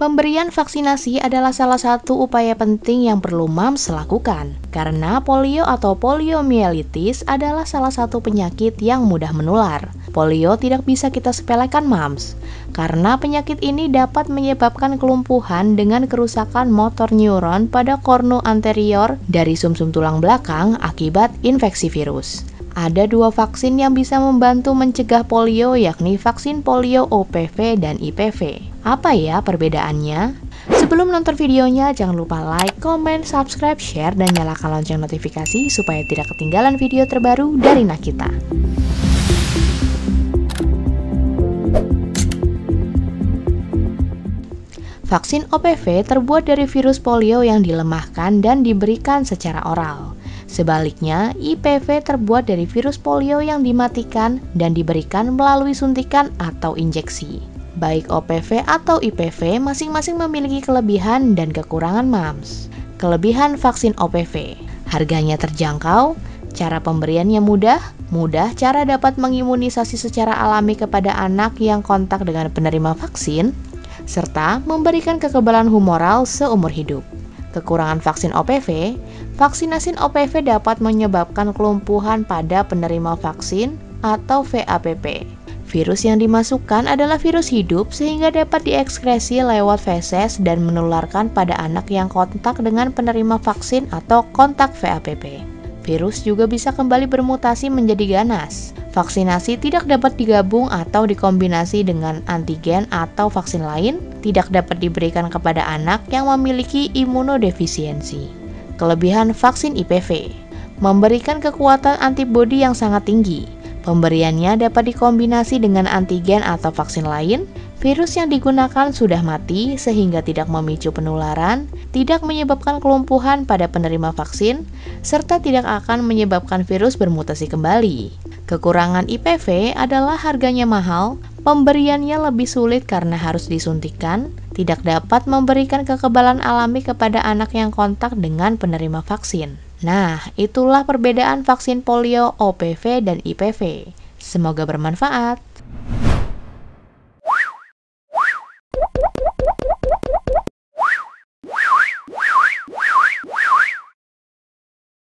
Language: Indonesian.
Pemberian vaksinasi adalah salah satu upaya penting yang perlu MAMS lakukan, karena polio atau poliomielitis adalah salah satu penyakit yang mudah menular. Polio tidak bisa kita sepelekan MAMS, karena penyakit ini dapat menyebabkan kelumpuhan dengan kerusakan motor neuron pada kornu anterior dari sumsum tulang belakang akibat infeksi virus. Ada dua vaksin yang bisa membantu mencegah polio, yakni vaksin polio OPV dan IPV. Apa ya perbedaannya? Sebelum nonton videonya, jangan lupa like, comment, subscribe, share, dan nyalakan lonceng notifikasi supaya tidak ketinggalan video terbaru dari Nakita. Vaksin OPV terbuat dari virus polio yang dilemahkan dan diberikan secara oral. Sebaliknya, IPV terbuat dari virus polio yang dimatikan dan diberikan melalui suntikan atau injeksi. Baik OPV atau IPV masing-masing memiliki kelebihan dan kekurangan MAMS. Kelebihan vaksin OPV: harganya terjangkau, cara pemberiannya mudah cara dapat mengimunisasi secara alami kepada anak yang kontak dengan penerima vaksin, serta memberikan kekebalan humoral seumur hidup. Kekurangan vaksin OPV: vaksinasi OPV dapat menyebabkan kelumpuhan pada penerima vaksin atau VAPP. Virus yang dimasukkan adalah virus hidup sehingga dapat diekskresi lewat feses dan menularkan pada anak yang kontak dengan penerima vaksin atau kontak VAPP. Virus juga bisa kembali bermutasi menjadi ganas. Vaksinasi tidak dapat digabung atau dikombinasi dengan antigen atau vaksin lain, tidak dapat diberikan kepada anak yang memiliki imunodefisiensi. Kelebihan vaksin IPV: memberikan kekuatan antibodi yang sangat tinggi. Pemberiannya dapat dikombinasi dengan antigen atau vaksin lain. Virus yang digunakan sudah mati sehingga tidak memicu penularan, tidak menyebabkan kelumpuhan pada penerima vaksin, serta tidak akan menyebabkan virus bermutasi kembali. Kekurangan IPV adalah harganya mahal, pemberiannya lebih sulit karena harus disuntikan, tidak dapat memberikan kekebalan alami kepada anak yang kontak dengan penerima vaksin. Nah, itulah perbedaan vaksin polio OPV dan IPV. Semoga bermanfaat.